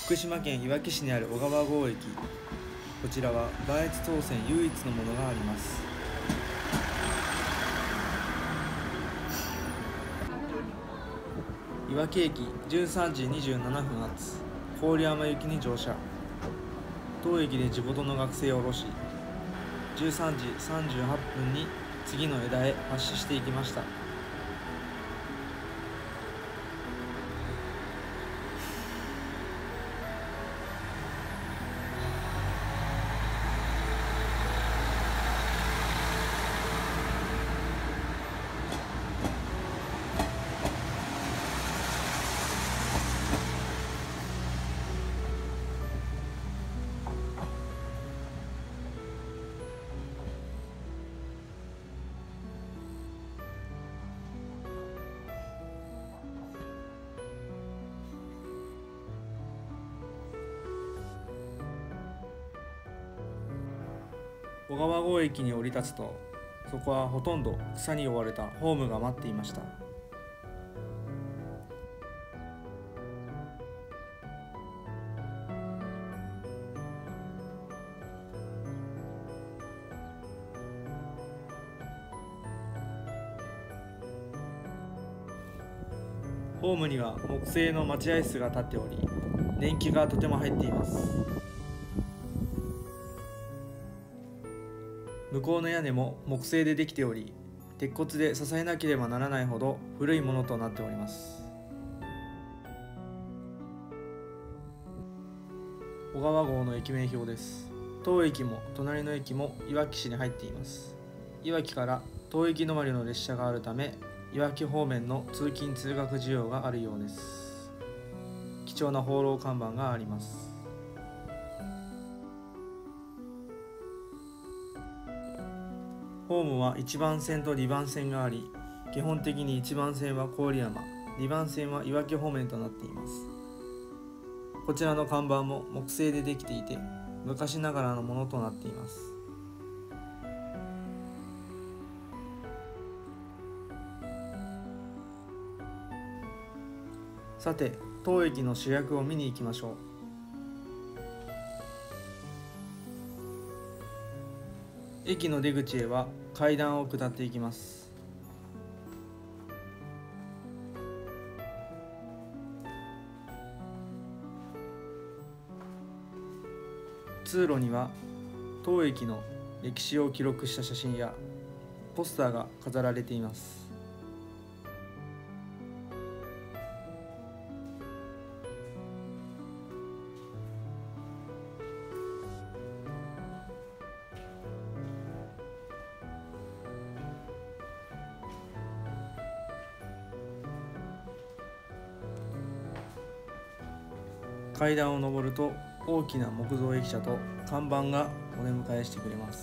福島県いわき市にある小川郷駅。こちらは磐越東線唯一のものがあります。いわき駅13時27分発、郡山行きに乗車。当駅で地元の学生を降ろし、13時38分に次の枝へ発車していきました。小川郷駅に降り立つと、そこはほとんど草に覆われたホームが待っていました。ホームには木製の待合室が立っており、年季がとても入っています。向こうの屋根も木製でできており、鉄骨で支えなければならないほど古いものとなっております。小川郷の駅名標です。当駅も隣の駅もいわき市に入っています。いわきから当駅止まりの列車があるため、いわき方面の通勤通学需要があるようです。貴重な放浪看板があります。ホームは1番線と2番線があり、基本的に1番線は郡山、2番線はいわき方面となっています。こちらの看板も木製でできていて、昔ながらのものとなっています。さて、当駅の主役を見に行きましょう。駅の出口へは階段を下っていきます。通路には当駅の歴史を記録した写真やポスターが飾られています。階段を上ると大きな木造駅舎と看板がお出迎えしてくれます。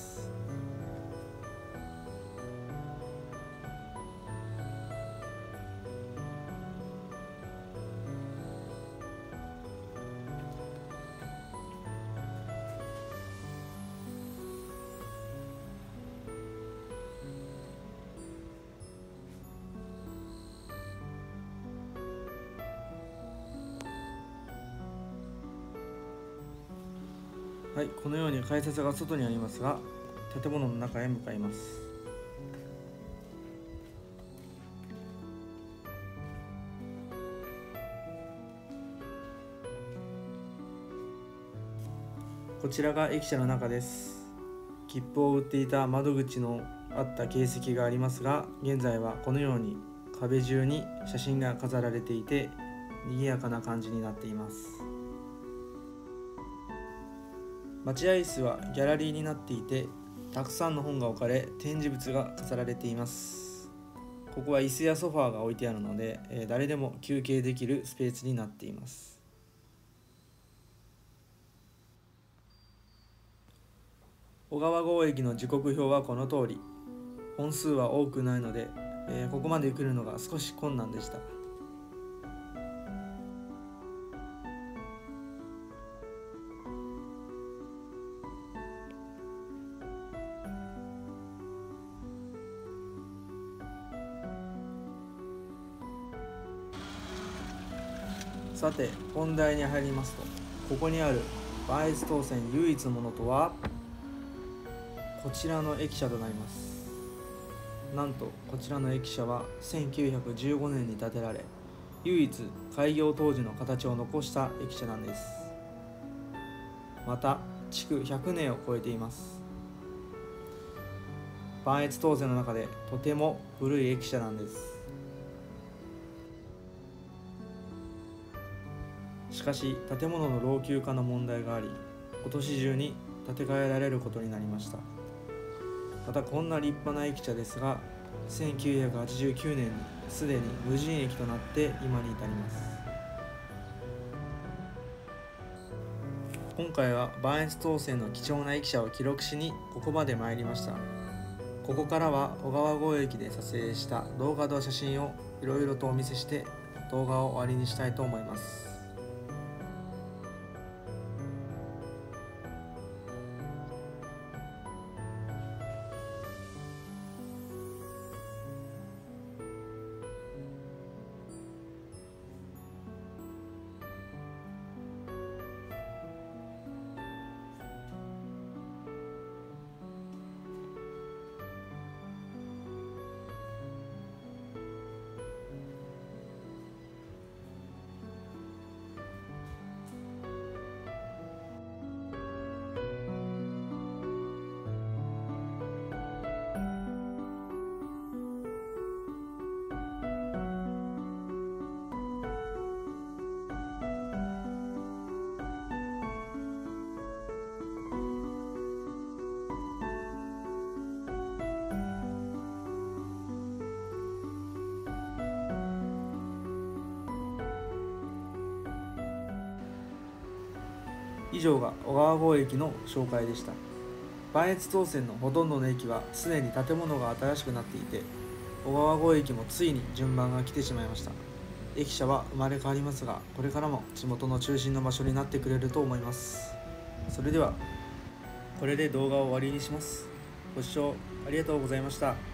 はい、このように改札が外にありますが、建物の中へ向かいます。こちらが駅舎の中です。切符を売っていた窓口のあった形跡がありますが、現在はこのように壁中に写真が飾られていて、賑やかな感じになっています。待合室はギャラリーになっていて、たくさんの本が置かれ、展示物が飾られています。ここは椅子やソファーが置いてあるので、誰でも休憩できるスペースになっています。小川郷駅の時刻表はこの通り。本数は多くないので、ここまで来るのが少し困難でした。さて、本題に入りますと、 ここにある磐越東線唯一のものとはこちらの駅舎となります。なんとこちらの駅舎は1915年に建てられ、唯一開業当時の形を残した駅舎なんです。また築100年を超えています。磐越東線の中でとても古い駅舎なんです。しかし建物の老朽化の問題があり、今年中に建て替えられることになりました。またこんな立派な駅舎ですが、1989年にすでに無人駅となって今に至ります。今回は磐越東線の貴重な駅舎を記録しにここまで参りました。ここからは小川越駅で撮影した動画と写真をいろいろとお見せして動画を終わりにしたいと思います。以上が小川越駅の紹介でした。磐越東線のほとんどの駅はすでに建物が新しくなっていて、小川越駅もついに順番が来てしまいました。駅舎は生まれ変わりますが、これからも地元の中心の場所になってくれると思います。それではこれで動画を終わりにします。ご視聴ありがとうございました。